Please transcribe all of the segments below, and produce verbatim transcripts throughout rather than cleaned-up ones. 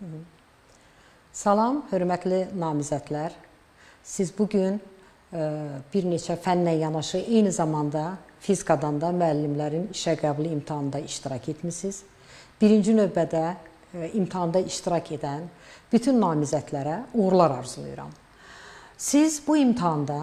Salam, hörmətli namizədlər. Siz bugün bir neçə fənlə yanaşı eyni zamanda fizikadan da müəllimlərin işə qəbulu imtahanında iştirak etmişsiniz. Birinci növbədə imtahanda iştirak edən bütün namizədlərə uğurlar arzulayıram. Siz bu imtahanda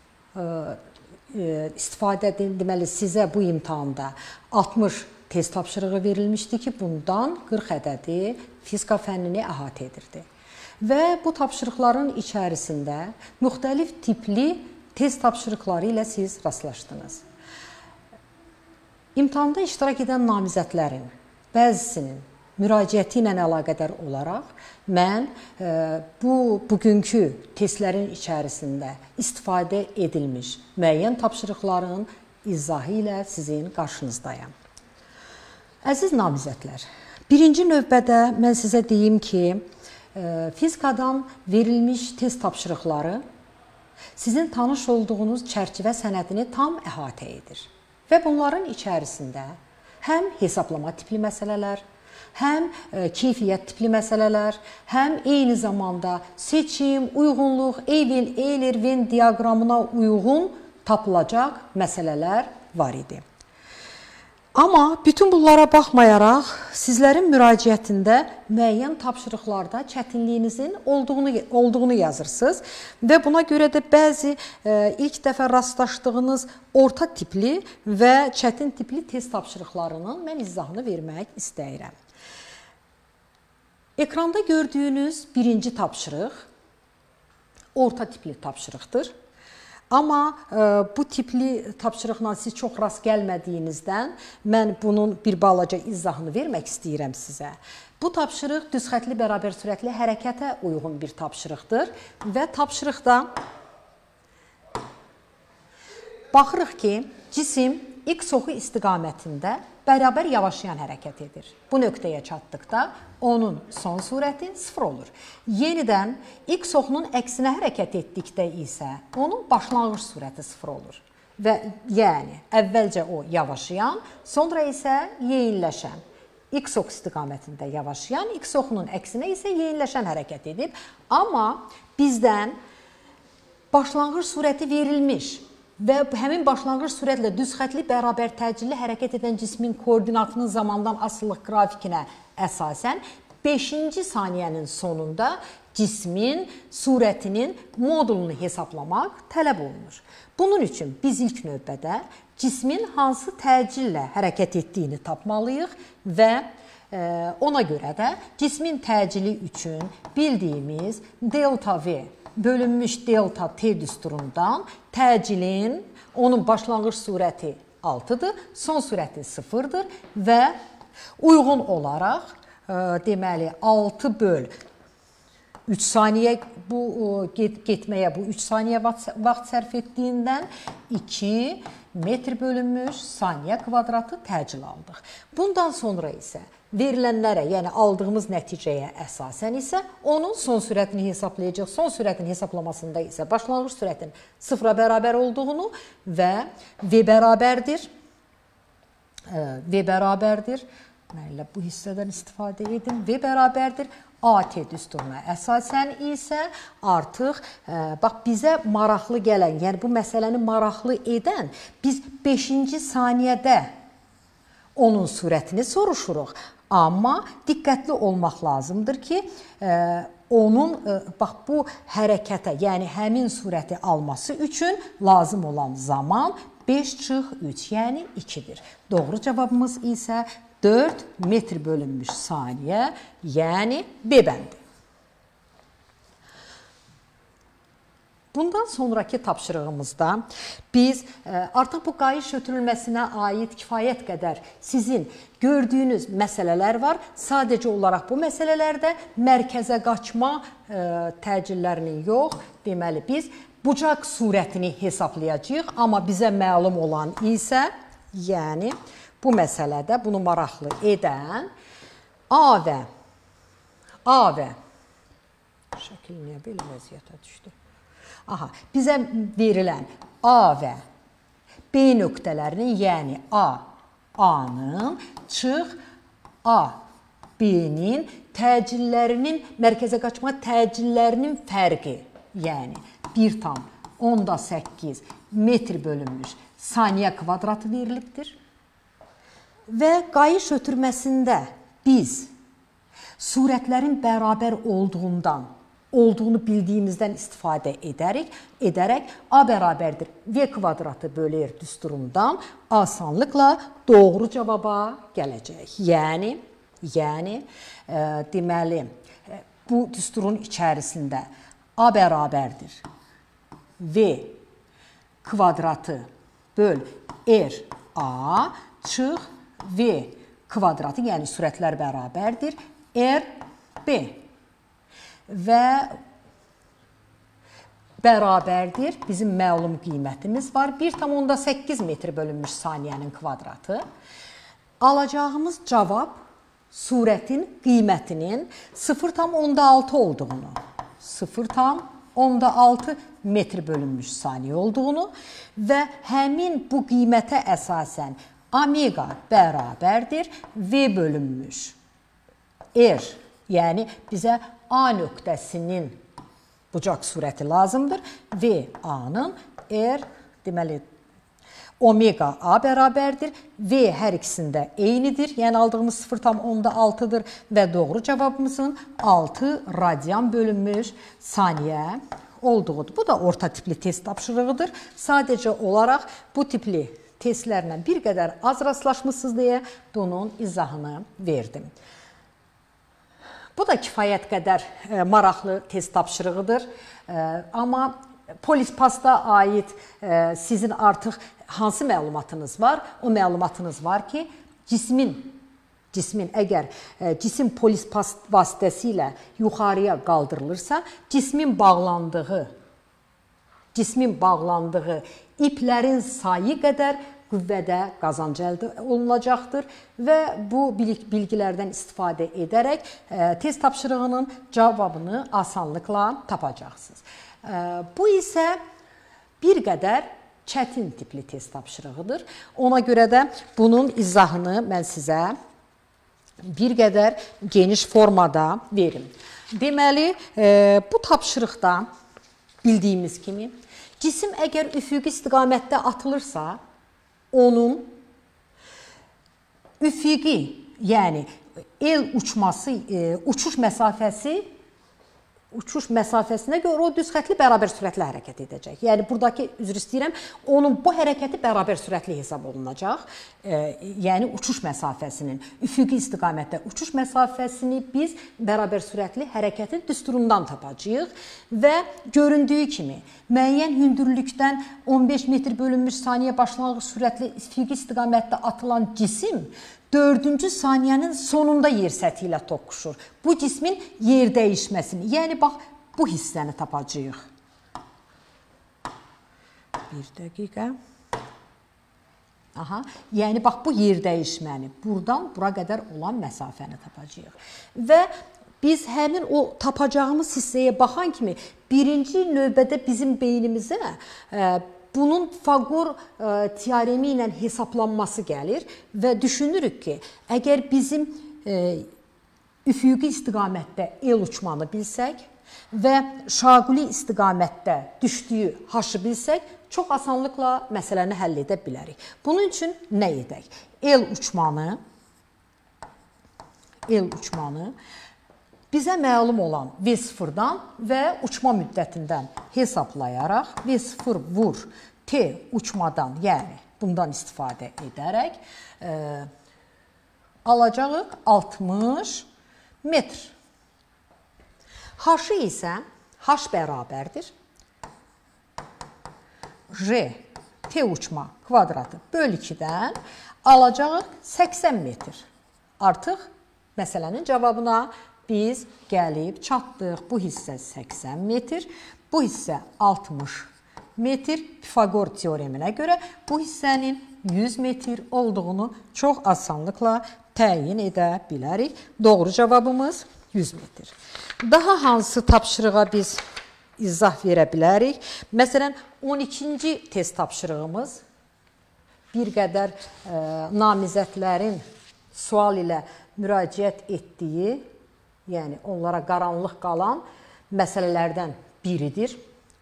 istifadə edin, deməli sizə bu imtahanda altmış test tapşırığı verilmişdi ki, bundan qırx ədədi fizika fənnini əhatə edirdi. Və bu tapşırıqların içərisində müxtəlif tipli test tapşırıqları ilə siz rastlaşdınız. İmtahanda iştirak edən namizədlərin bəzisinin müraciəti ilə əlaqədar olaraq mən e, bu bugünkü testlərin içərisində istifadə edilmiş müəyyən tapşırıqların izahı ilə sizin qarşınızdayım. Əziz namizədlər, birinci növbədə mən sizə deyim ki, e, fizikadan verilmiş test tapşırıqları sizin tanış olduğunuz çərçivə sənədini tam əhatə edir. Və bunların içərisində həm hesablama tipli məsələlər, həm keyfiyyət tipli məsələlər, həm eyni zamanda seçim, uyğunluq, Eiler-Venn diaqramına uyğun tapılacaq məsələlər var idi. Amma bütün bunlara baxmayaraq, sizlərin müraciətində müəyyən tapşırıqlarda çətinliyinizin olduğunu, olduğunu yazırsınız və buna görə də bəzi e, ilk dəfə rastlaşdığınız orta tipli və çətin tipli test tapşırıqlarının mən izahını vermək istəyirəm. Ekranda gördüyünüz birinci tapşırıq orta tipli tapşırıqdır. Amma e, bu tipli tapşırıqla siz çox rast gəlmədiyinizdən mən bunun bir balaca izahını vermək istəyirəm sizə. Bu tapşırıq düzxətli bərabər sürətli hərəkətə uyğun bir tapşırıqdır və tapşırıqda baxırıq ki, cisim X oxu istiqamətində bərabər yavaşlayan hərəkət edir. Bu nöqtəyə çatdıqda onun son surəti sıfır olur. Yenidən X oxunun əksinə hərəkət etdikdə isə onun başlanğıc surəti sıfır olur. Və yəni əvvəlcə o yavaşlayan, sonra isə yeyinləşən. X ox istiqamətində yavaşlayan, X oxunun əksinə isə yeyinləşən hərəkət edib. Amma bizdən başlanğıc surəti verilmiş və həmin başlanğıc sürətlə düzxətli bərabər təcilli hərəkət edən cismin koordinatının zamandan asılılıq qrafikinə əsasən beşinci saniyənin sonunda cismin surətinin modulunu hesablamaq tələb olunur. Bunun üçün biz ilk növbədə cismin hansı təcillə hərəkət etdiyini tapmalıyıq və ona görə də cismin təcili üçün bildiyimiz delta V bölünmüş delta T düsturundan təcilin, onun başlanğıc surəti altıdır, son surəti sıfırdır və uyğun olaraq e, deməli altı böl üç saniyə bu get, getməyə bu üç saniyə vaxt sərf etdiyindən iki metr bölünmüş saniyə kvadratı təcil aldıq. Bundan sonra isə verilənlərə, yəni aldığımız nəticəyə əsasən isə onun son sürətini hesablayacaq. Son sürətin hesablamasında isə başlanğıc sürətin sıfıra bərabər olduğunu və V bərabərdir. V bərabərdir. Mən elə bu hissədən istifadə edim. V bərabərdir. A T düsturuna əsasən isə artıq bax bizə maraqlı gələn, yəni bu məsələni maraqlı edən biz beşinci saniyədə onun sürətini soruşuruq. Amma diqqətli olmaq lazımdır ki, onun bax bu hərəkətə, yəni həmin sürəti alması üçün lazım olan zaman beş çıx üç, yəni ikidir. Doğru cavabımız isə dörd metr bölünmüş saniyə, yəni B bəndi. Bundan sonraki tapşırığımızda biz artıq bu qayış ötürülməsinə aid kifayət qədər sizin gördüyünüz məsələlər var. Sadəcə olaraq bu məsələlərdə mərkəzə qaçma təcillərinin yox, deməli biz bucaq surətini hesablayacağıq. Amma bizə məlum olan isə, yəni bu məsələdə bunu maraqlı edən A və A və şəkil niyə belə vəziyyətə düşdü? Aha, bizə verilən A və B nöqtələrinin, yəni A, A-nın çıx A B-nin təcillərinin, mərkəzə qaçma təcillərinin fərqi, yəni bir tam onda səkkiz metr bölünmüş saniyə kvadratı verilibdir. Və qayış ötürməsində biz surətlərin bərabər olduğundan, olduğunu bildiyimizdən istifadə edərək, edərək A bərabərdir V kvadratı bölü R düsturundan asanlıqla doğru cavaba gələcək. Yəni, yəni e, deməli, e, bu düsturun içərisində A bərabərdir V kvadratı böl R A çıx V kvadratı, yəni sürətlər bərabərdir R B və bərabərdir bizim məlum qiymətimiz var bir tam onda səkkiz metr bölünmüş saniyənin kvadratı. Alacağımız cavab surətin qiymətinin sıfır tam onda altı olduğunu, sıfır tam onda altı metr bölünmüş saniyə olduğunu və həmin bu qiymətə əsasən omega bərabərdir V bölünmüş R, yəni bizə A nöqtəsinin bucaq surəti lazımdır. V A-nın R, deməli, omega A bərabərdir. V hər ikisində eynidir, yəni aldığımız sıfır tam onda altıdır və doğru cavabımızın altı radian bölünmüş saniyə olduğudur. Bu da orta tipli test tapşırığıdır. Sadəcə olaraq bu tipli testlərlə bir qədər az rastlaşmışsınız deyə bunun izahını verdim. Bu da kifayət qədər e, maraqlı test tapşırığıdır. E, amma Polispasta aid e, sizin artıq hansı məlumatınız var? O məlumatınız var ki, cismin, cismin əgər e, cisim polispast vasitəsilə yuxarıya qaldırılırsa, cismin bağlandığı, cismin bağlandığı iplərin sayı qədər qüvvədə qazanc əldə olunacaqdır və bu bilgilərdən istifadə edərək e, test tapşırığının cavabını asanlıqla tapacaqsınız. E, bu isə bir qədər çətin tipli test tapşırığıdır. Ona görə də bunun izahını mən sizə bir qədər geniş formada verim. Deməli, e, bu tapşırıqda bildiyimiz kimi cisim əgər üfüqi istiqamətdə atılırsa, onun üfüqi, yəni el uçması, e, uçuş məsafəsi, uçuş məsafəsinə görə o düz xətli bərabər sürətlə hərəkət edəcək. Yəni, buradakı, üzr istəyirəm, onun bu hərəkəti bərabər sürətli hesab olunacaq. E, yəni, uçuş məsafəsinin, üfüqi istiqamətdə uçuş məsafəsini biz bərabər sürətli hərəkətin düsturundan tapacağıq və göründüyü kimi, müəyyən hündürlükdən on beş metr bölünmüş saniyə başlanğıc sürətli üfüqi istiqamətdə atılan cisim dördüncü saniyənin sonunda yer səthi ilə toqquşur. Bu cismin yer dəyişməsini, yəni bax, bu hissəni tapacağıq. Bir dəqiqə. Aha, yəni bax, bu yer dəyişməni, buradan bura qədər olan məsafəni tapacağıq. Və biz həmin o tapacağımız hissəyə baxan kimi birinci növbədə bizim beynimizə e, bunun Fagor e, teoremi ilə hesablanması gəlir və düşünürük ki, əgər bizim e, üfüqi istiqamətdə el uçmanı bilsək və şaquli istiqamətdə düşdüyü haşı bilsək, çox asanlıqla məsələni həll edə bilərik. Bunun üçün nə edək? El uçmanı, el uçmanı bizə məlum olan V sıfırdan və uçma müddətindən hesablayaraq V sıfır vur T uçmadan, yəni bundan istifadə edərək e, alacağıq altmış metr. H-ı isə H bərabərdir J T uçma kvadratı böl ikidən alacağıq səksən metr. Artıq məsələnin cavabına biz gəlib çatdıq. Bu hissə səksən metr, bu hissə altmış metr. Pifagor teoreminə görə bu hissənin yüz metr olduğunu çox asanlıqla təyin edə bilərik. Doğru cavabımız yüz metr. Daha hansı tapşırığa biz izah verə bilərik? Məsələn, on ikinci test tapşırığımız bir qədər e, namizədlərin sual ilə müraciət etdiyi, yəni onlara qaranlıq qalan məsələlərdən biridir.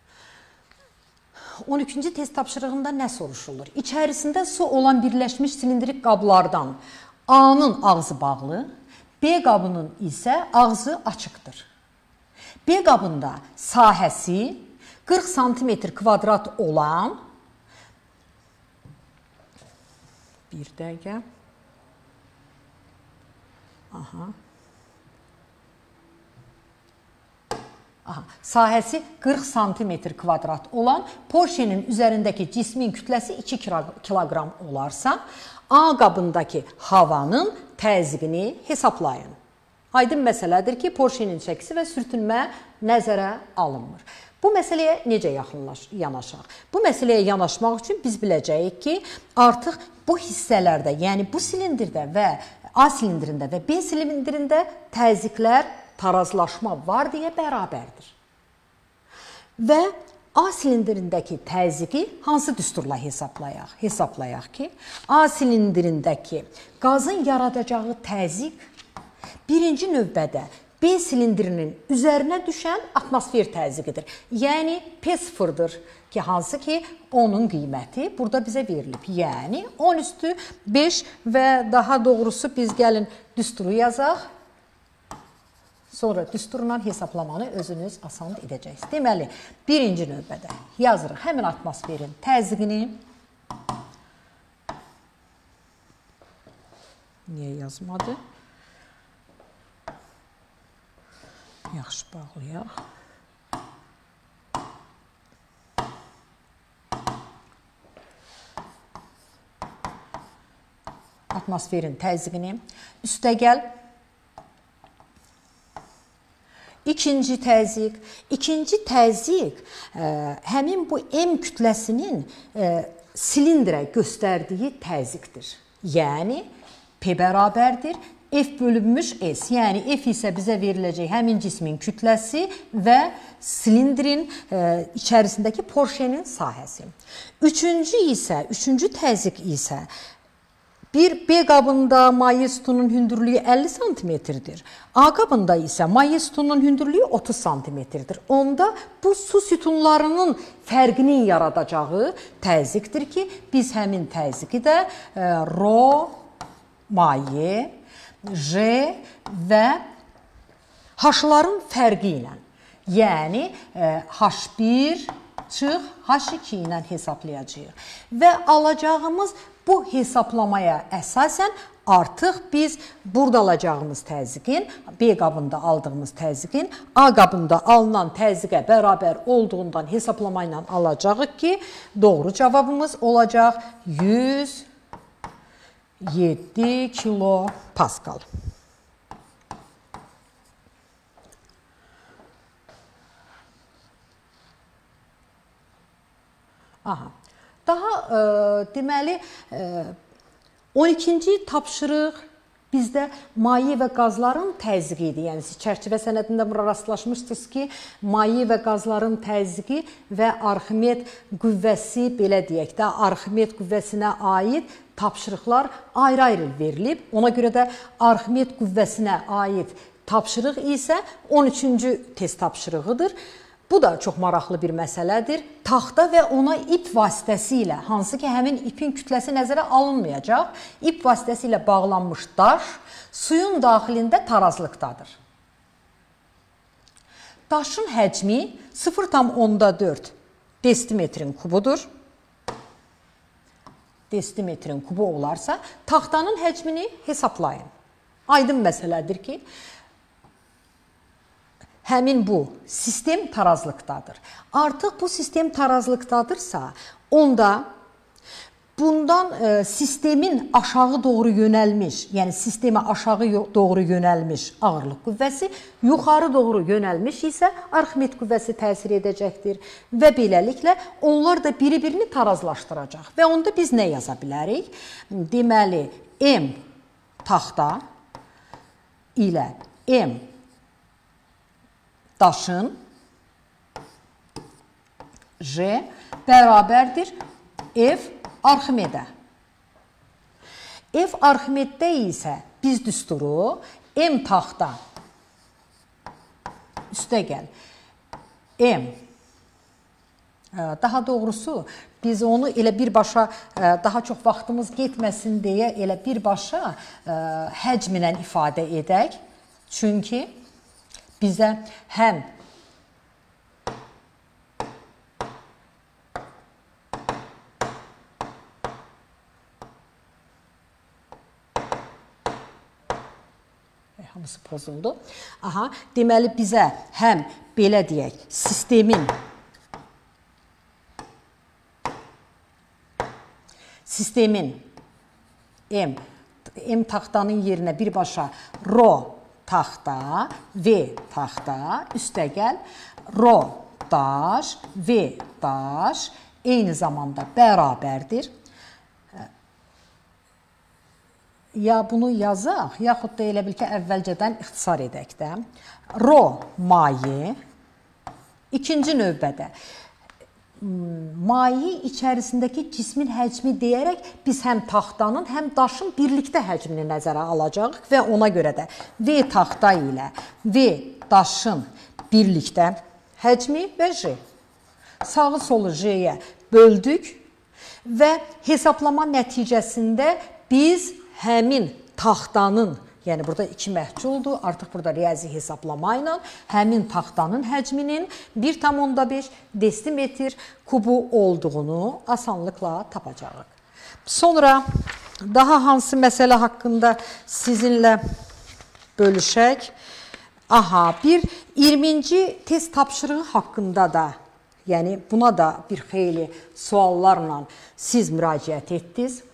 on ikinci test tapşırığında nə soruşulur? İçərisində su olan birləşmiş silindrik qablardan A-nın ağzı bağlı, B qabının isə ağzı açıqdır. B qabında sahəsi qırx santimetr kvadrat olan bir dəqiqə Aha. Aha. Sahəsi qırx santimetr kvadrat olan Porschenin üzərindəki cismin kütləsi iki kiloqram olarsa, A qabındakı havanın təzyiqini hesablayın. Aydın məsələdir ki, Porschenin çəkisi və sürtünmə nəzərə alınmır. Bu məsələyə necə yanaşaq? Bu məsələyə yanaşmaq üçün biz biləcəyik ki, artıq bu hissələrdə, yəni bu silindirdə və A silindrində və B silindrində təzyiqlər tarazlaşma var deyə bərabərdir. Və A silindrindəki təzyiqi hansı düsturla hesablayaq? Hesablayaq ki, A silindrindəki qazın yaradacağı təzyiq birinci növbədə B silindrinin üzərinə düşən atmosfer təzyiqidir. Yəni P sıfırdır ki, hansı ki onun qiyməti burada bizə verilib. Yəni on üstü beş və daha doğrusu biz gəlin düsturu yazaq. Sonra düsturla hesablamanı özünüz asan edəcəksiniz. Deməli, birinci növbədə yazırıq həmin atmosferin təzyiqini. Niyə yazmadı? Yaxşı bağlayaq. Atmosferin təzyiqini üstəgəl İkinci təzyiq. İkinci təzyiq ə, həmin bu M kütləsinin ə, silindrə göstərdiyi təzyiqdir. Yəni P bərabərdir F bölünmüş S. Yəni F isə bizə veriləcək həmin cismin kütləsi və silindrin ə, içərisindəki Porschenin sahəsi. Üçüncü isə, üçüncü təzyiq isə bir B qabında maye sütunun hündürlüyü əlli santimetrdir. A qabında isə maye sütunun hündürlüyü otuz santimetrdir. Onda bu su sütunlarının fərqinin yaradacağı təzyiqdir ki, biz həmin təzyiqi də e, Rho, maye, J və H-ların fərqi ilə, yəni e, H bir çıx H iki ilə hesablayacağıq. Və alacağımız bu hesablamaya əsasən artıq biz burada alacağımız təzyiqin, B qabında aldığımız təzyiqin A qabında alınan təzyiqə bərabər olduğundan hesablama ilə alacağıq ki, doğru cavabımız olacaq yüz yeddi kilo paskal. Aha. Daha e, deməli e, on ikinci tapşırıq bizdə maye və qazların təzyiqi idi. Yəni siz çərçivə sənədində bura rastlaşmışsınız ki, maye və qazların təzyiqi və Arximed qüvvəsi, belə deyək də, Arximed qüvvəsinə aid tapşırıqlar ayrı-ayrı verilib. Ona görə də Arximed qüvvəsinə aid tapşırıq isə on üçüncü test tapşırığıdır. Bu da çox maraqlı bir məsələdir. Taxta və ona ip vasitəsilə, hansı ki həmin ipin kütləsi nəzərə alınmayacaq, ip vasitəsilə bağlanmış daş suyun daxilində tarazlıqdadır. Daşın həcmi sıfır tam onda dörd desimetrin kubudur. Desimetrin kubu olarsa, taxtanın həcmini hesablayın. Aydın məsələdir ki, həmin bu sistem tarazlıqdadır. Artıq bu sistem tarazlıqdadırsa, onda bundan e, sistemin aşağı doğru yönəlmiş, yəni sistemə aşağı doğru yönəlmiş ağırlıq qüvvəsi, yuxarı doğru yönəlmiş isə Arximed qüvvəsi təsir edəcəkdir və beləliklə onlar da biri-birini tarazlaşdıracaq. Və onda biz nə yaza bilərik? Deməli, M taxta ilə M daşın J bərabərdir F Arximedə. F Arximeddə isə biz düsturu M taxta üstə gəl M daha doğrusu biz onu elə birbaşa daha çox vaxtımız getməsin deyə elə birbaşa həcmlə ifadə edək. Çünki bizə həm hamısı pozuldu. Aha, deməli bizə həm belə deyək, sistemin sistemin M M taxtanın yerinə birbaşa Rho taxta, V taxta, üstə gəl Rho daş, V daş eyni zamanda bərabərdir. Ya bunu yazaq, yaxud da elə bil ki, əvvəlcədən ixtisar edək də. Rho mayi, ikinci növbədə mayi içərisindəki cismin həcmi deyərək biz həm taxtanın, həm daşın birlikdə həcmini nəzərə alacağıq və ona görə də V taxta ilə V daşın birlikdə həcmi və J. Sağı solu J-yə böldük və hesablama nəticəsində biz həmin taxtanın, yəni burada iki məhculdur, artıq burada riyazi hesablama ilə həmin taxtanın həcminin bir tam onda beş desimetr kubu olduğunu asanlıqla tapacağıq. Sonra daha hansı məsələ haqqında sizinlə bölüşək? Aha, bir iyirminci test tapşırığı haqqında da, yəni buna da bir xeyli suallarla siz müraciət etdiniz.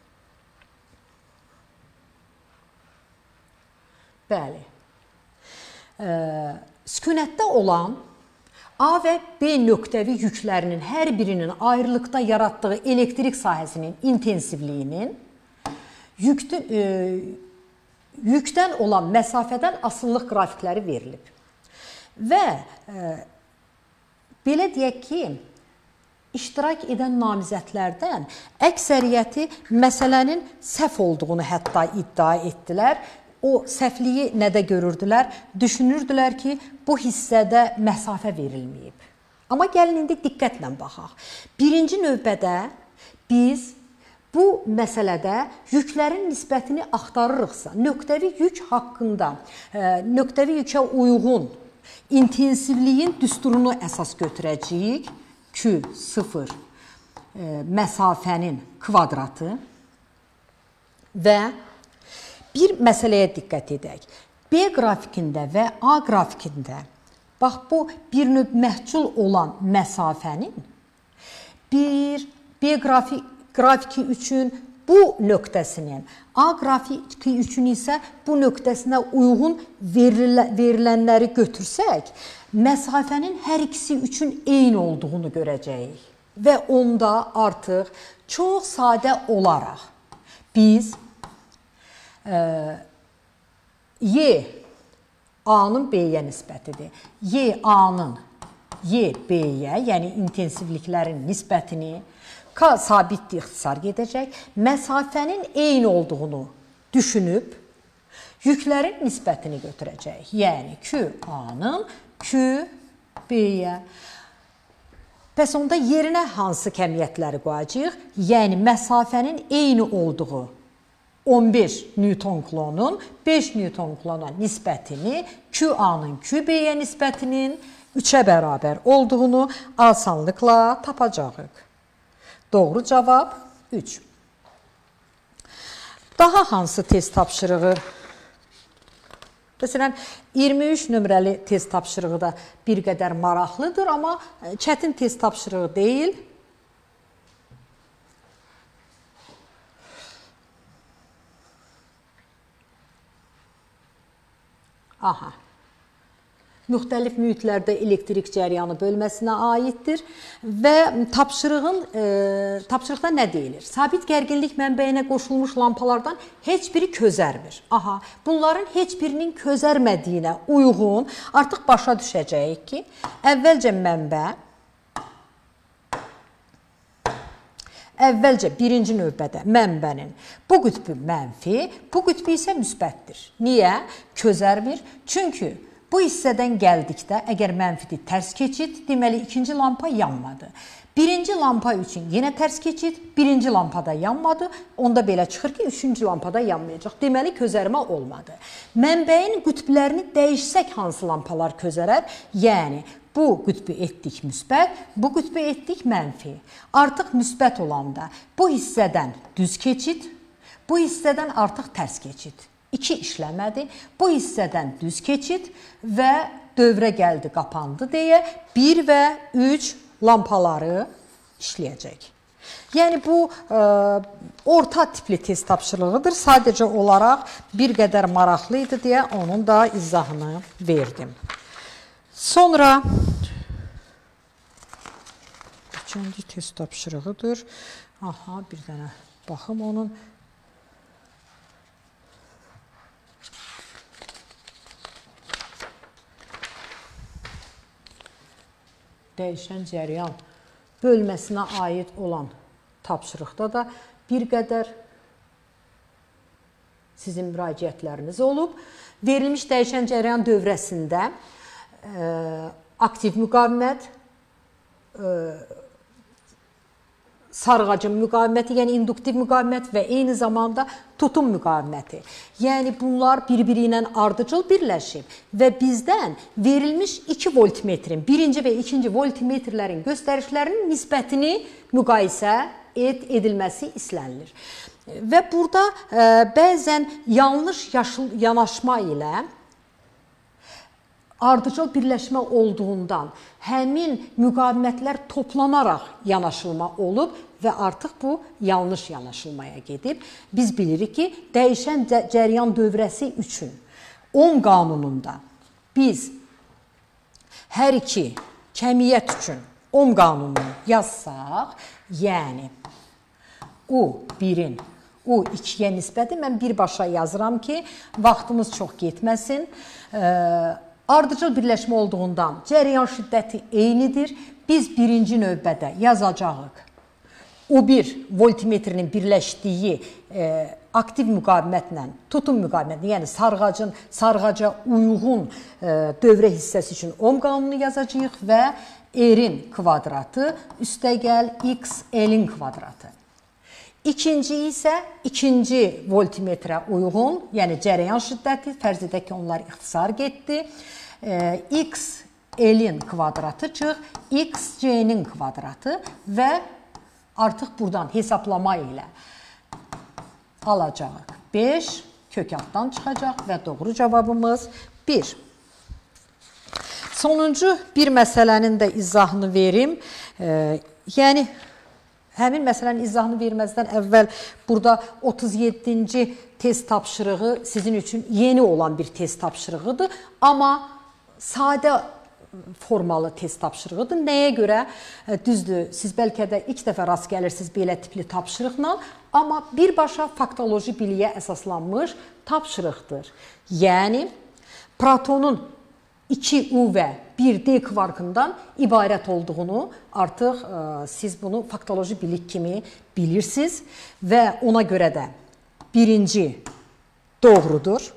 Bəli, e, sükunətdə olan A və B nöqtəvi yüklərinin hər birinin ayrılıqda yaratdığı elektrik sahəsinin intensivliyinin yükdə, e, yükdən olan məsafədən asıllıq qrafikləri verilib. Və e, belə deyək ki, iştirak edən namizədlərdən əksəriyyəti məsələnin səhv olduğunu hətta iddia etdilər. O səhvliyi nədə görürdülər? Düşünürdülər ki, bu hissədə məsafə verilməyib. Amma gəlin indi diqqətlə baxaq. Birinci növbədə biz bu məsələdə yüklərin nisbətini axtarırıqsa, nöqtəvi yük haqqında, nöqtəvi yükə uyğun intensivliyin düsturunu əsas götürəcəyik. Q sıfır məsafənin kvadratı və bir məsələyə diqqət edək. B qrafikində və A qrafikində, bax bu bir növ məhcul olan məsafənin bir B qrafik, qrafiki üçün bu nöqtəsinin, A qrafiki üçün isə bu nöqtəsinə uyğun verilə, verilənləri götürsək, məsafənin hər ikisi üçün eyni olduğunu görəcəyik. Və onda artıq çox sadə olaraq biz Y A-nın B-yə nisbətidir. Y A-nın Y B-yə, yəni intensivliklərin nisbətini K sabitdir, ixtisar gedəcək. Məsafənin eyni olduğunu düşünüb yüklərin nisbətini götürəcək. Yəni Q A-nın Q B-yə. Bəs onda yerinə hansı kəmiyyətləri qoyacağıq? Yəni məsafənin eyni olduğu on beş Newton klonun beş Newton klona nisbətini Q A-nın Q B-yə nisbətinin üçə bərabər olduğunu asanlıqla tapacağıq. Doğru cavab üç. Daha hansı test tapşırığı? Məsələn, iyirmi üç nömrəli test tapşırığı da bir qədər maraqlıdır, amma çətin test tapşırığı deyil. Aha. Müxtəlif mühitlərdə elektrik cəryanı bölməsinə aiddir və tapşırığın, e, tapşırıqda nə deyilir? Sabit gərginlik mənbəyinə qoşulmuş lampalardan heç biri közərmir. Aha, bunların heç birinin közərmədiyinə uyğun artıq başa düşəcəyik ki, əvvəlcə mənbə Əvvəlcə birinci növbədə mənbənin bu qütbü mənfi, bu qütbü isə müsbətdir. Niyə? Közərmir. Çünki bu hissədən gəldikdə əgər mənfidir tərs keçid, deməli ikinci lampa yanmadı. Birinci lampa üçün yenə tərs keçid, birinci lampada yanmadı, onda belə çıxır ki, üçüncü lampada yanmayacaq. Deməli, közərmə olmadı. Mənbəyin qütblərini dəyişsək hansı lampalar közərər? Yəni, bu qütbü etdik müsbət, bu qütbü etdik mənfi. Artıq müsbət olanda bu hissədən düz keçid, bu hissədən artıq tərs keçid. İki işləmədi. Bu hissədən düz keçid və dövrə gəldi, qapandı deyə bir və üç lampaları işləyəcək. Yəni, bu ə, orta tipli test tapşırığıdır. Sadəcə olaraq bir qədər maraqlı idi deyə onun da izahını verdim. Sonra üçüncü test tapşırığıdır. Aha, bir dənə baxım onun. Dəyişən cəryan bölməsinə aid olan tapşırıqda da bir qədər sizin müraciətləriniz olub. Verilmiş dəyişən cəryan dövrəsində ə, aktiv müqavimət, ə, sarğacın müqaviməti, yəni induktiv müqavimət və eyni zamanda tutum müqaviməti. Yəni, bunlar bir-biri ilə ardıcıl birləşib və bizdən verilmiş iki voltmetrin, birinci və ikinci voltmetrlərin göstərişlərinin nisbətini müqayisə et, edilməsi istənilir. Və burada ə, bəzən yanlış yaşıl, yanaşma ilə ardıcıl birləşmə olduğundan həmin müqavimətlər toplanaraq yanaşılma olub və artıq bu yanlış yanaşılmaya gedib. Biz bilirik ki, dəyişən cəryan dövrəsi üçün Ohm qanununda biz hər iki kəmiyyət üçün Ohm qanununu yazsaq, yəni U birin U ikiyə nisbəti mən birbaşa yazıram ki, vaxtımız çox getməsin. Ardıcıl birləşmə olduğundan cəryan şiddəti eynidir. Biz birinci növbədə yazacağıq. U bir voltmetrinin birləşdiyi e, aktiv müqavimətlə tutum müqavimətini, yəni sarğacın, sarğaca uyğun e, dövrə hissəsi üçün Ohm qanunu yazacağıq və R-in kvadratı üstəgəl X L-in kvadratı. İkinci isə ikinci voltmetrə uyğun, yəni cəryan şiddəti, fərz edək ki, onlar ixtisar getdi. X L-in kvadratı çıx, X C-nin kvadratı və artıq buradan hesablama ilə alacağıq. beş kök altdan çıxacaq və doğru cavabımız bir. Sonuncu bir məsələnin də izahını verim. Yəni, həmin məsələnin izahını verməzdən əvvəl burada otuz yeddinci test tapşırığı sizin üçün yeni olan bir test tapşırığıdır. Amma sadə formalı test tapşırığıdır. Nəyə görə? Düzdür, siz bəlkə də ilk dəfə rast gəlirsiniz belə tipli tapşırıqla, amma birbaşa faktoloji biliyə əsaslanmış tapşırıqdır. Yəni, protonun iki U və bir D kvarkından ibarət olduğunu artıq ə, siz bunu faktoloji bilik kimi bilirsiniz və ona görə də birinci doğrudur.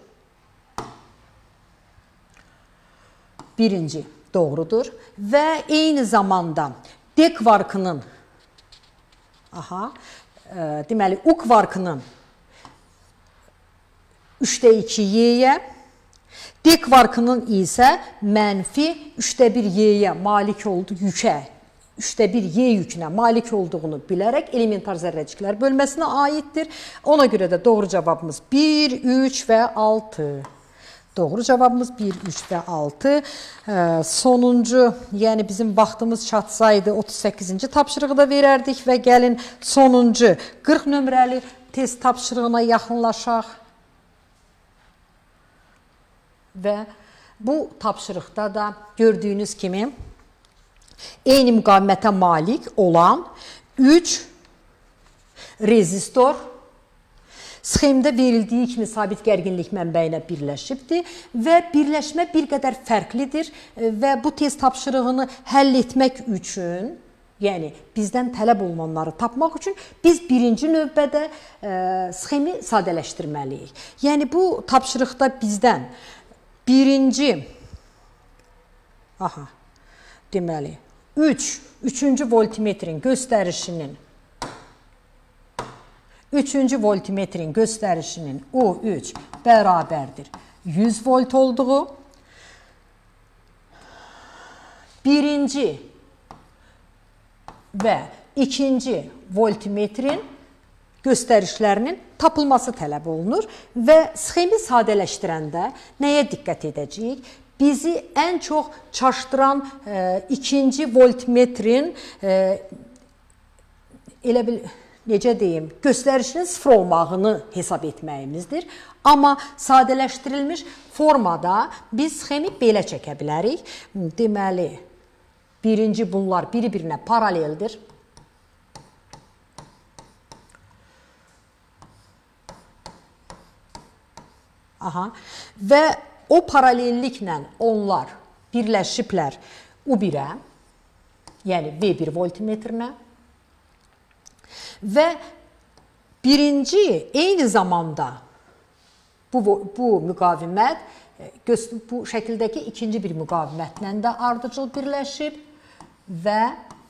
Birinci doğrudur və eyni zamanda D kvarkının aha, ə, deməli U kvarkının üçdə iki Y-yə, D kvarkının isə mənfi üçdə bir Y-yə malik olduğu yükə, üçdə bir Y yükünə malik olduğunu bilərək elementar zərrəciklər bölməsinə aiddir. Ona görə də doğru cavabımız bir, üç və altı. Doğru cavabımız bir, üç və altı. Ee, sonuncu, yəni bizim vaxtımız çatsaydı otuz səkkizinci tapşırığı da verərdik və gəlin sonuncu qırx nömrəli test tapşırığına yaxınlaşaq. Və bu tapşırıqda da gördüyünüz kimi eyni müqavimətə malik olan üç rezistor sxemdə verildiyi kimi sabit gərginlik mənbəyinə birləşibdir və birləşmə bir qədər fərqlidir və bu test tapşırığını həll etmək üçün Yəni bizdən tələb olunanları tapmaq üçün biz birinci növbədə e, sxemi sadələşdirməliyik. Yəni bu tapşırıqda bizdən birinci aha deməli üç üçüncü voltmetrin göstərişinin üçüncü voltmetrin göstərişinin O üç bərabərdir yüz volt olduğu, birinci və ikinci voltmetrin göstərişlərinin tapılması tələb olunur və sxemi sadələşdirəndə nəyə diqqət edəcəyik? Bizi ən çox çaşdıran e, ikinci voltmetrin e, elə bil, necə deyim, göstərişinin sıfır olmağını hesab etməyimizdir. Amma sadələşdirilmiş formada biz sxemi belə çəkə bilərik. Deməli, birinci bunlar biri-birinə paraleldir. Aha. Və o paralelliklə onlar birləşiblər U birə, yəni V bir voltmetrinə və birinci eyni zamanda bu, bu müqavimət bu şəkildəki ikinci bir müqavimətlə də ardıcıl birləşib və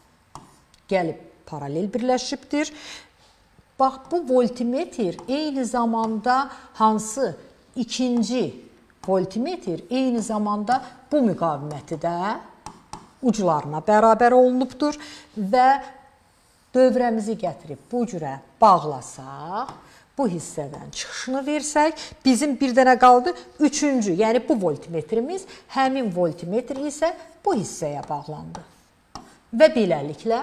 gəlib paralel birləşibdir. Bax, bu voltmetr eyni zamanda hansı ikinci voltmetr eyni zamanda bu müqaviməti də uclarına bərabər olunubdur və dövrəmizi gətirib bu cürə bağlasaq, bu hissədən çıxışını versək, bizim bir dənə qaldı üçüncü, yəni bu voltmetrimiz, həmin voltmetr isə bu hissəyə bağlandı. Və beləliklə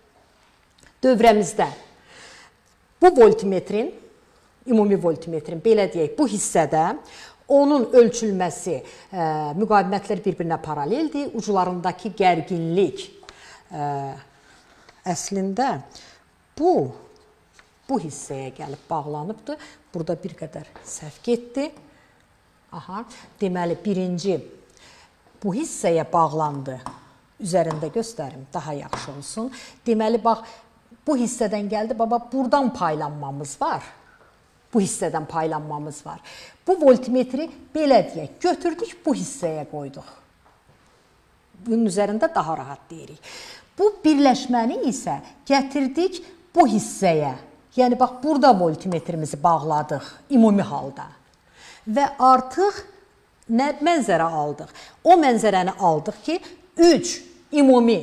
dövrəmizdə bu voltmetrin, ümumi voltmetrin, belə deyək, bu hissədə onun ölçülməsi, ə, müqavimətlər bir-birinə paraleldir, uclarındakı gərginlik ə, əslində bu, bu hissəyə gəlib bağlanıbdır. Burada bir qədər səhv getdi. Aha, deməli, birinci bu hissəyə bağlandı. Üzərində göstərim, daha yaxşı olsun. Deməli, bax, bu hissədən gəldi, baba, buradan paylanmamız var. Bu hissədən paylanmamız var. Bu voltmetri belə deyək, götürdük, bu hissəyə qoyduq. Bunun üzərində daha rahat deyirik. Bu birləşməni isə gətirdik bu hissəyə. Yəni, bax, burada voltmetrimizi bağladıq ümumi halda. Və artıq nə mənzərə aldıq? O mənzərəni aldıq ki, üç ümumi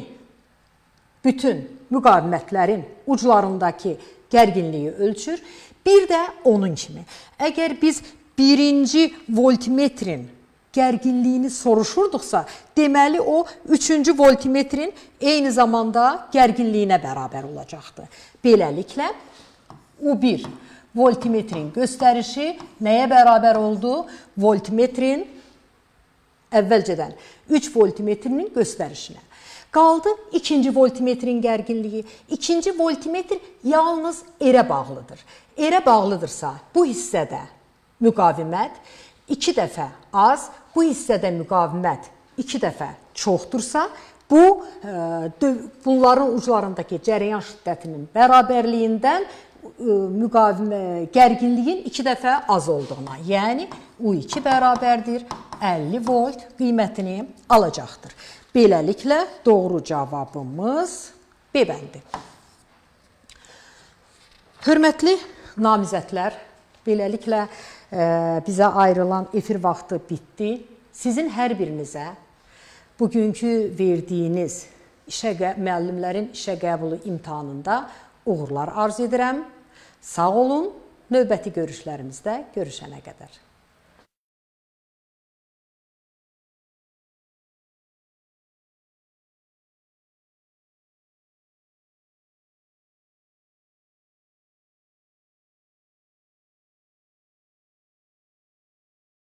bütün müqavimətlərin uclarındakı gərginliyi ölçür. Bir də onun kimi. Əgər biz birinci voltmetrin gərginliyini soruşurduqsa, deməli o üçüncü voltmetrin eyni zamanda gərginliyinə bərabər olacaqdır. Beləliklə, U bir voltmetrin göstərişi nəyə bərabər oldu? Voltmetrin əvvəlcədən üç voltmetrinin göstərişinə. Qaldı ikinci voltmetrin gərginliyi. İkinci voltmetr yalnız erə bağlıdır. Erə bağlıdırsa, bu hissədə müqavimət iki dəfə az, bu hissədə müqavimət iki dəfə çoxdursa, bu, bunların uclarındakı cərəyan şiddətinin bərabərliyindən müqavimə, gərginliyin iki dəfə az olduğuna, yəni U iki bərabərdir, əlli volt qiymətini alacaqdır. Beləliklə, doğru cavabımız B bəndi. Hörmətli namizədlər, beləliklə bizə ayrılan efir vaxtı bitdi. Sizin hər birinizə bugünkü verdiyiniz işə, müəllimlərin işə qəbulu imtahanında uğurlar arzu edirəm. Sağ olun, növbəti görüşlərimizdə görüşənə qədər.